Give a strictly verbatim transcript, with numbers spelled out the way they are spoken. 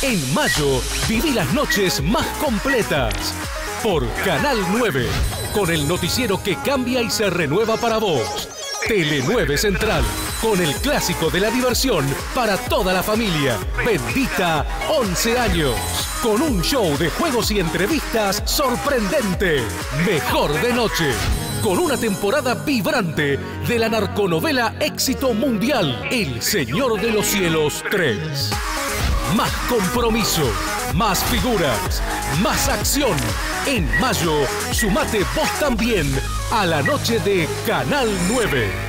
En mayo, viví las noches más completas. Por Canal nueve, con el noticiero que cambia y se renueva para vos. Tele nueve Central, con el clásico de la diversión para toda la familia. Bendita once años, con un show de juegos y entrevistas sorprendente. Mejor de noche, con una temporada vibrante de la narconovela éxito mundial, El Señor de los Cielos tres. Más compromiso, más figuras, más acción. En mayo, sumate vos también a la noche de Canal nueve.